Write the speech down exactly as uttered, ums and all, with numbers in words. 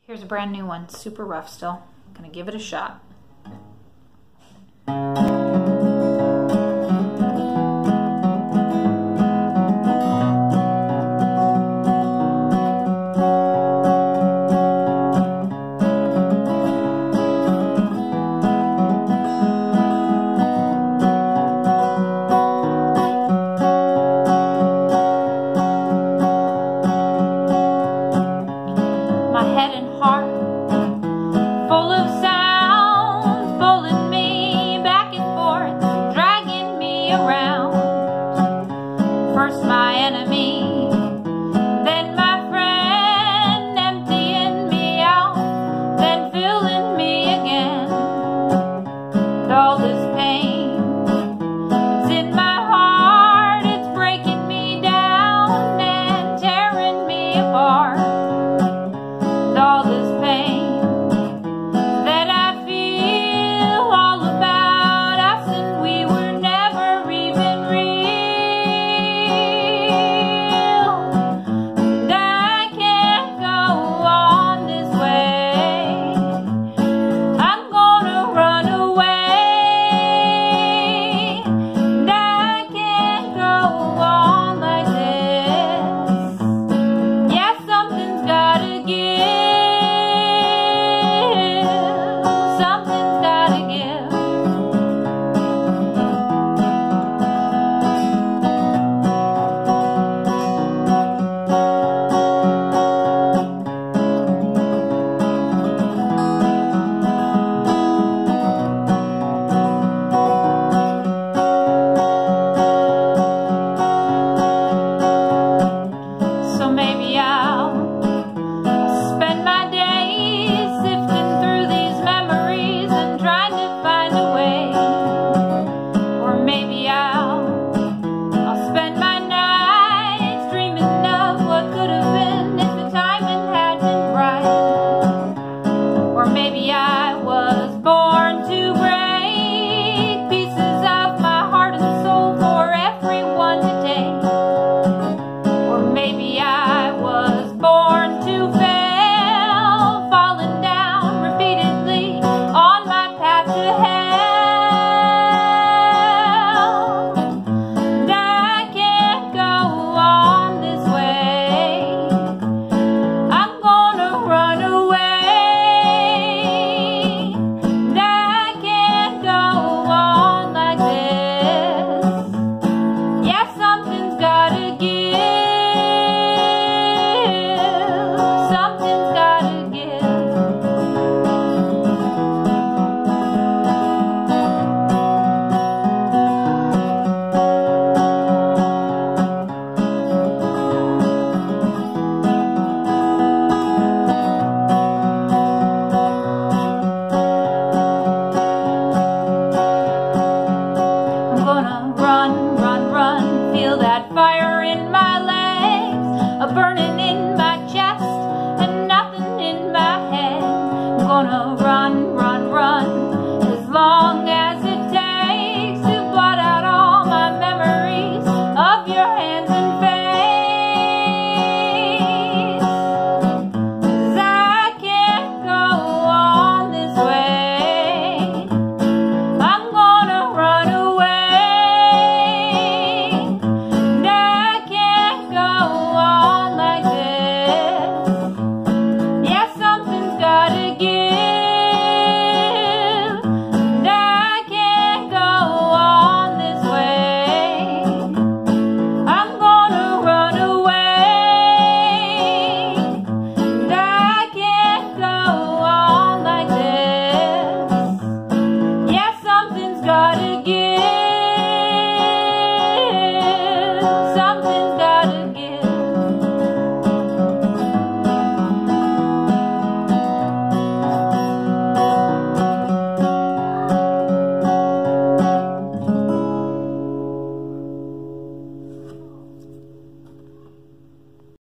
Here's a brand new one, super rough still. I'm gonna give it a shot. My head and heart full of sounds, pulling me back and forth, dragging me around. First my enemy, then my friend, emptying me out, then filling me again. And all this pain, it's in my heart, it's breaking me down and tearing me apart. All this pain that I feel all about us, and we were never even real. And I can't go on this way. I'm gonna run away. And I can't go on like this. Yeah, something's gotta give. So maybe I'll spend my days sifting through these memories and trying to find a way. Or maybe I'll I'll spend my nights dreaming of what could have been if the timing had been right. Or maybe I was born to break pieces of my heart and soul for everyone to take. Or maybe I was born to fail, falling down repeatedly on my path to hell. And I can't go on this way. I'm gonna run away. And I can't go on like this. Yeah, something's gotta give. Something's gotta give. I'm gonna run, run, run, feel that fire in my legs, a burning in my chest, and nothing in my head. I'm gonna run, run, run, as long as it takes to blot out all my memories of your hands and face. 'Cause I can't go on this way. I'm gonna run away. And I can't go on like this. Yeah, something's gotta give. And I can't go on this way. I'm gonna run away. And I can't go on like this. Yeah, something's gotta give.